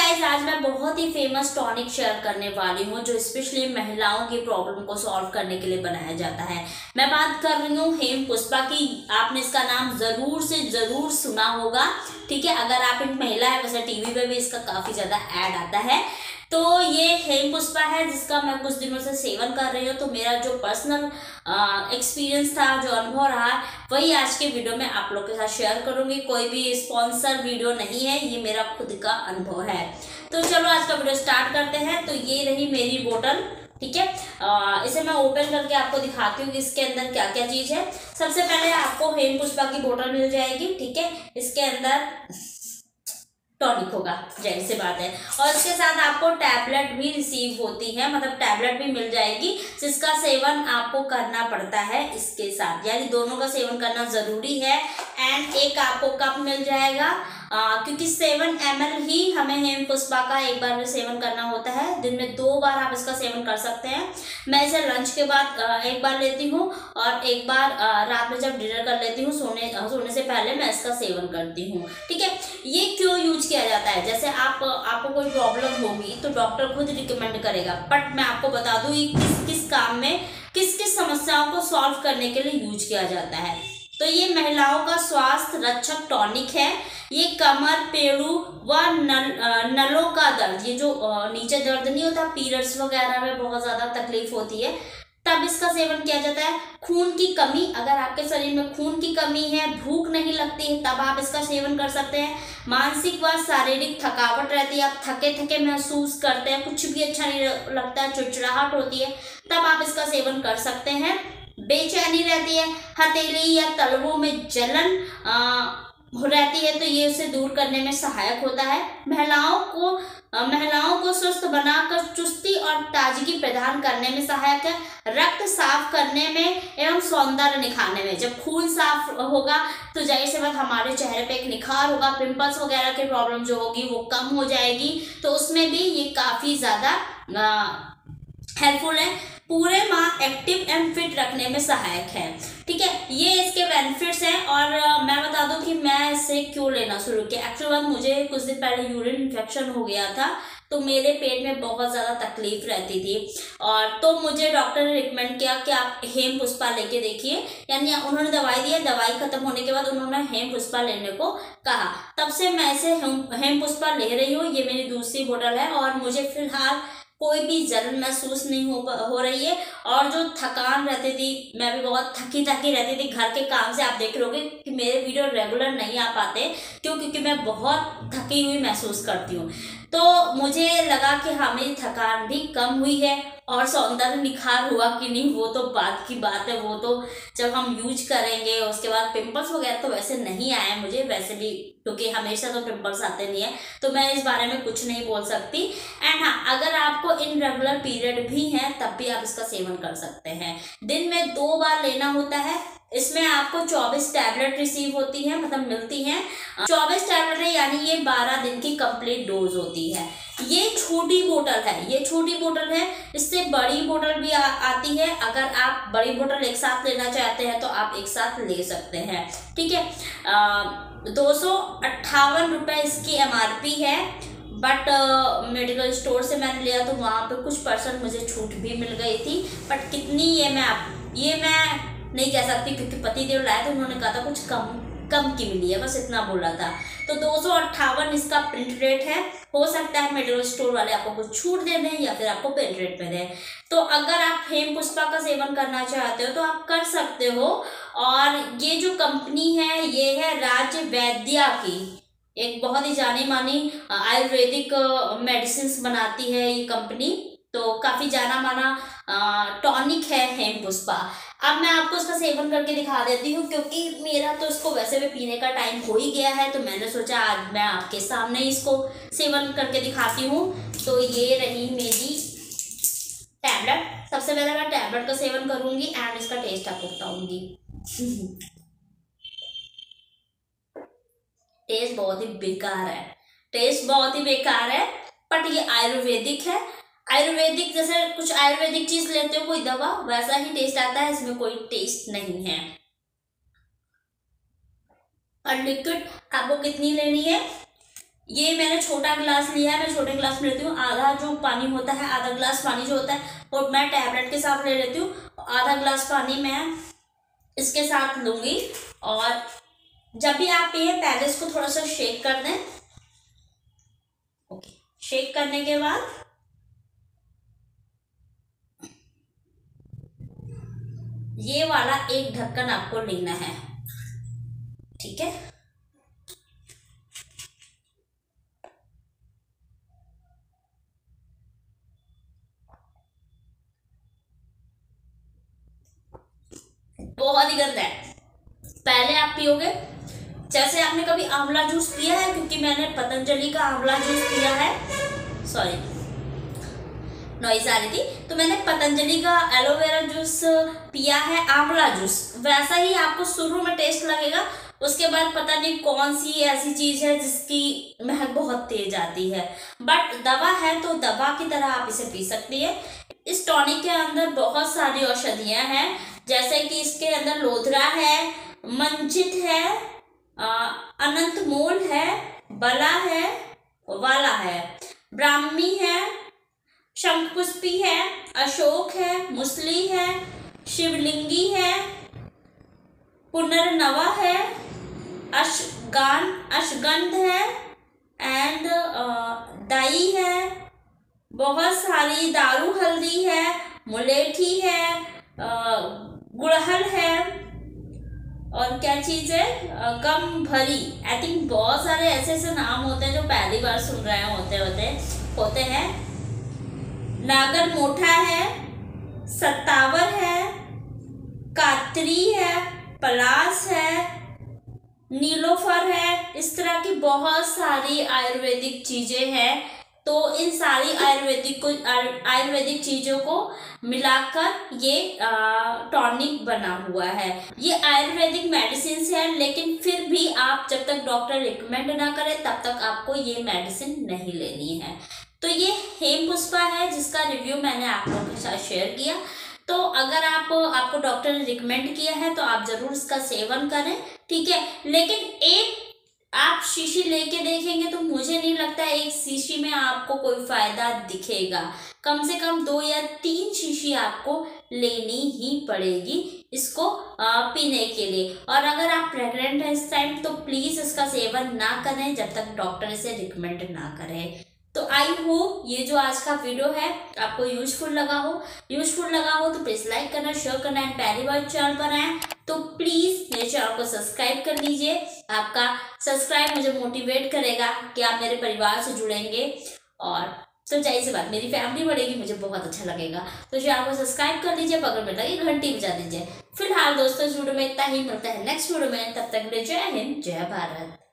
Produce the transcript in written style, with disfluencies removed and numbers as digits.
Guys, आज मैं बहुत ही फेमस टॉनिक शेयर करने वाली हूँ जो स्पेशली महिलाओं की प्रॉब्लम को सॉल्व करने के लिए बनाया जाता है। मैं बात कर रही हूँ हेम पुष्पा की। आपने इसका नाम जरूर से जरूर सुना होगा, ठीक है। अगर आप एक महिला है, वैसे टीवी पे भी इसका काफी ज्यादा ऐड आता है। तो ये हेम पुष्पा है जिसका मैं कुछ दिनों से सेवन कर रही हूँ। तो मेरा जो पर्सनल एक्सपीरियंस था, जो अनुभव रहा, वही आज के वीडियो में आप लोग के साथ शेयर करूंगी। कोई भी स्पॉन्सर वीडियो नहीं है, ये मेरा खुद का अनुभव है। तो चलो आज का वीडियो स्टार्ट करते हैं। तो ये रही मेरी बोतल, ठीक है। इसे मैं ओपन करके आपको दिखाती हूँ कि इसके अंदर क्या क्या चीज है। सबसे पहले आपको हेम पुष्पा की बोतल मिल जाएगी, ठीक है। इसके अंदर टॉनिक होगा, जाहिर सी बात है। और इसके साथ आपको टैबलेट भी रिसीव होती है, मतलब टैबलेट भी मिल जाएगी जिसका सेवन आपको करना पड़ता है इसके साथ, यानी दोनों का सेवन करना जरूरी है। एंड एक आपको कप मिल जाएगा, क्योंकि 7 ml ही हमें हेम पुष्पा का एक बार में सेवन करना होता है। दिन में 2 बार आप इसका सेवन कर सकते हैं। मैं इसे लंच के बाद एक बार लेती हूँ और एक बार रात में जब डिनर कर लेती हूँ, सोने से पहले मैं इसका सेवन करती हूँ, ठीक है। ये क्यों यूज किया जाता है? जैसे आपको कोई प्रॉब्लम होगी तो डॉक्टर खुद रिकमेंड करेगा, बट मैं आपको बता दूं ये किस किस काम में, किस किस समस्याओं को सॉल्व करने के लिए यूज किया जाता है। तो ये महिलाओं का स्वास्थ्य रक्षक टॉनिक है। ये कमर, पेड़ू व नलों का दर्द, ये जो नीचे दर्द नहीं होता, पीरियड्स वगैरह में बहुत ज्यादा तकलीफ होती है, तब इसका सेवन किया जाता है। खून की कमी, अगर आपके शरीर में खून की कमी है, भूख नहीं लगती है, तब आप इसका सेवन कर सकते हैं। मानसिक व शारीरिक थकावट रहती है, आप थके थके महसूस करते हैं, कुछ भी अच्छा नहीं लगता है, चिड़चिड़ाहट होती है, तब आप इसका सेवन कर सकते हैं। बेचैनी रहती है, हथेली या तलवों में जलन रहती है, तो ये उसे दूर करने में सहायक होता है। महिलाओं को स्वस्थ बनाकर चुस्ती और ताजगी प्रदान करने में सहायक है। रक्त साफ करने में एवं सौंदर्य निखारने में, जब खून साफ होगा तो जाहिर सी बात हमारे चेहरे पे एक निखार होगा, पिंपल्स वगैरह की प्रॉब्लम जो होगी वो कम हो जाएगी। तो उसमें भी ये काफी ज्यादा हेल्पफुल है। पूरे माह एक्टिव एंड फिट रखने में सहायक है, ठीक है। ये इसके बेनिफिट्स हैं। और मैं बता दूं कि मैं इसे क्यों लेना शुरू किया। एक्चुअली मुझे कुछ दिन पहले यूरिन इन्फेक्शन हो गया था, तो मेरे पेट में बहुत ज़्यादा तकलीफ रहती थी। और तो मुझे डॉक्टर ने रिकमेंड किया कि आप हेम पुष्पा लेके देखिए, यानी उन्होंने दवाई दी है। दवाई खत्म होने के बाद उन्होंने हेम पुष्पा लेने को कहा, तब से मैं इसे हेम पुष्पा ले रही हूँ। ये मेरी दूसरी बोतल है और मुझे फिलहाल कोई भी जलन महसूस नहीं हो रही है। और जो थकान रहती थी, मैं भी बहुत थकी रहती थी घर के काम से। आप देख रहे होगे कि मेरे वीडियो रेगुलर नहीं आ पाते, क्योंकि मैं बहुत थकी हुई महसूस करती हूँ। तो मुझे लगा कि हाँ, मेरी थकान भी कम हुई है। और सौंदर्य निखार हुआ कि नहीं, वो तो बात की बात है, वो तो जब हम यूज करेंगे। उसके बाद पिंपल्स वगैरह तो वैसे नहीं आए मुझे, वैसे भी, क्योंकि हमेशा तो पिंपल्स आते नहीं है, तो मैं इस बारे में कुछ नहीं बोल सकती। एंड हाँ, अगर आपको इनरेगुलर पीरियड भी है तब भी आप इसका सेवन कर सकते हैं। दिन में 2 बार लेना होता है। इसमें आपको 24 टैबलेट रिसीव होती है, मतलब मिलती हैं 24 टैबलेट है, यानी ये 12 दिन की कंप्लीट डोज होती है। ये छोटी बोतल है, ये छोटी बोतल है। इससे बड़ी बोतल भी आती है। अगर आप बड़ी बोतल एक साथ लेना चाहते हैं तो आप एक साथ ले सकते हैं, ठीक है। 258 रुपये इसकी MRP है, बट मेडिकल स्टोर से मैंने लिया तो वहाँ पे कुछ % मुझे छूट भी मिल गई थी। बट कितनी, ये मैं नहीं कह सकती, क्योंकि पतिदेव लाए तो उन्होंने कहा था कुछ कम की मिली है, बस इतना बोला था। तो 258 इसका प्रिंट रेट है। हो सकता है मेडिकल स्टोर वाले आपको कुछ छूट दे दें या फिर आपको प्रिंट रेट पे दें। तो अगर आप हेम पुष्पा का सेवन करना चाहते हो तो आप कर सकते हो। और ये जो कंपनी है, ये है राज्य वैद्या की, एक बहुत ही जानी मानी आयुर्वेदिक मेडिसिन बनाती है ये कंपनी। तो काफी जाना माना टॉनिक है हेम पुष्पा। अब मैं आपको इसका सेवन करके दिखा देती हूँ, क्योंकि मेरा तो इसको वैसे भी पीने का टाइम हो ही गया है, तो मैंने सोचा आज मैं आपके सामने इसको सेवन करके दिखाती हूँ। तो ये रही मेरी टैबलेट। सबसे पहले मैं टैबलेट का सेवन करूंगी एंड इसका टेस्ट आपको बताऊंगी। टेस्ट बहुत ही बेकार है, टेस्ट बहुत ही बेकार है। बट ये आयुर्वेदिक है। आयुर्वेदिक, जैसे कुछ आयुर्वेदिक चीज लेते हो कोई दवा, वैसा ही टेस्ट आता है। इसमें कोई टेस्ट नहीं है। और लिक्विड आपको कितनी लेनी है? ये मैंने छोटा गिलास लिया है, मैं छोटे गिलास में लेती हूँ। आधा जो पानी होता है, आधा गिलास पानी जो होता है वो मैं टैबलेट के साथ ले लेती हूँ, आधा गिलास पानी मैं इसके साथ लूंगी। और जब भी आप पिए पहले इसको थोड़ा सा शेक कर दें। ओके, शेक करने के बाद ये वाला एक ढक्कन आपको लेना है, ठीक है। बहुत ही गंदा है। पहले आप पियोगे, जैसे आपने कभी आंवला जूस पिया है, क्योंकि मैंने पतंजलि का आंवला जूस पिया है, सॉरी नॉइज आ रही थी, तो मैंने पतंजलि का एलोवेरा जूस पिया है, आंवला जूस, वैसा ही आपको शुरू में टेस्ट लगेगा। उसके बाद पता नहीं कौन सी ऐसी चीज है जिसकी महक बहुत तेज आती है, बट दवा है तो दवा की तरह आप इसे पी सकती है। इस टॉनिक के अंदर बहुत सारी औषधियां हैं, जैसे कि इसके अंदर लोधरा है, मंजित है, अनंत मूल है, बला है, वाला है, ब्राह्मी है, शंखपुष्पी है, अशोक है, मुसली है, शिवलिंगी है, पुनर्नवा है, अश्वगंध है, एंड दाई है, बहुत सारी दारू हल्दी है, मुलेठी है, गुड़हल है, और क्या चीज है, गम भरी। आई थिंक बहुत सारे ऐसे ऐसे नाम होते हैं जो पहली बार सुन रहे होते हैं। नागर मोठा है, सत्तावर है, कातरी है, पलास है, नीलोफर है। इस तरह की बहुत सारी आयुर्वेदिक चीजें हैं। तो इन सारी आयुर्वेदिक चीजों को मिलाकर ये टॉनिक बना हुआ है। ये आयुर्वेदिक मेडिसिन है, लेकिन फिर भी आप जब तक डॉक्टर रिकमेंड ना करे तब तक आपको ये मेडिसिन नहीं लेनी है। तो ये हेम पुष्पा है जिसका रिव्यू मैंने आप लोगों के साथ शेयर किया। तो अगर आपको डॉक्टर ने रिकमेंड किया है तो आप जरूर इसका सेवन करें, ठीक है। लेकिन एक आप शीशी लेके देखेंगे तो मुझे नहीं लगता एक शीशी में आपको कोई फायदा दिखेगा। कम से कम 2 या 3 शीशी आपको लेनी ही पड़ेगी इसको पीने के लिए। और अगर आप प्रेग्नेंट हैं इस टाइम तो प्लीज इसका सेवन ना करें जब तक डॉक्टर इसे रिकमेंड ना करे। तो आई होप ये जो आज का वीडियो है आपको यूजफुल लगा हो तो प्लीज लाइक करना, शेयर करना, एंड पहली बार चैनल पर आए तो प्लीज मेरे चैनल को सब्सक्राइब कर लीजिए। आपका सब्सक्राइब मुझे मोटिवेट करेगा कि आप मेरे परिवार से जुड़ेंगे, और तो जाहिर सी बात मेरी फैमिली बढ़ेगी, मुझे बहुत अच्छा लगेगा। तो चैनल को सब्सक्राइब कर लीजिए, बगल में लगी घंटी बजा दीजिए। फिलहाल दोस्तों इस वीडियो में इतना ही, मिलता है नेक्स्ट वीडियो में, तब तक जय हिंद, जय भारत।